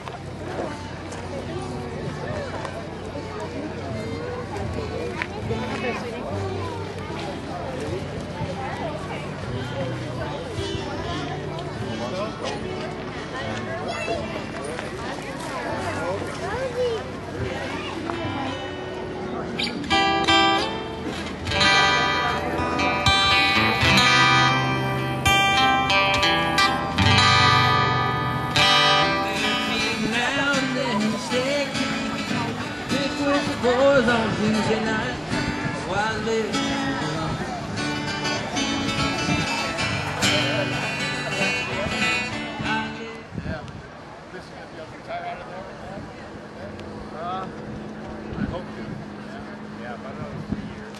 On Tuesday night, while they I hope to. Yeah, but I know it's 3 years.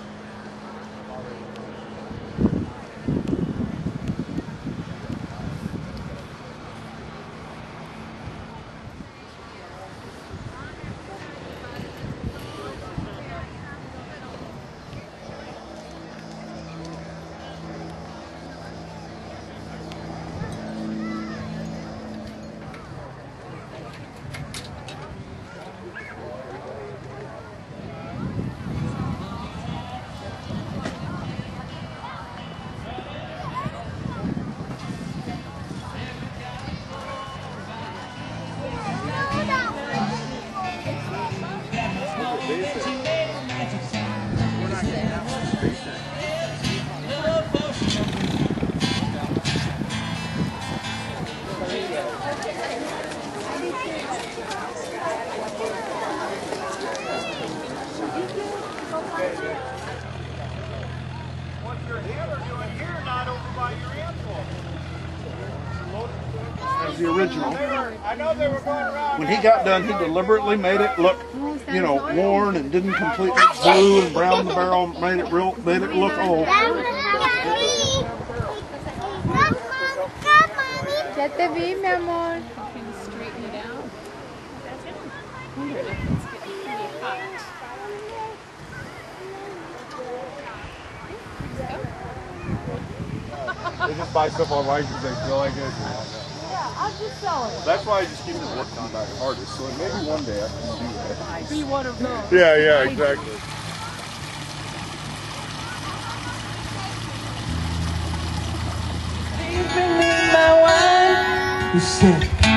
What your hammer doing here, not over by your ankle. As the original. I know they were going around. When he got done, he deliberately made it look, you know, worn and didn't completely blue and brown the barrel, made it look old. Ya te vi, mi amor. Can straighten it out. I wonder if it's getting pretty hot. They just buy stuff online because they feel like it. Yeah, I'm just selling it. That's why I just keep it working on by artists. So maybe one day I can do that. Be one of those. Yeah, exactly. my wife, you said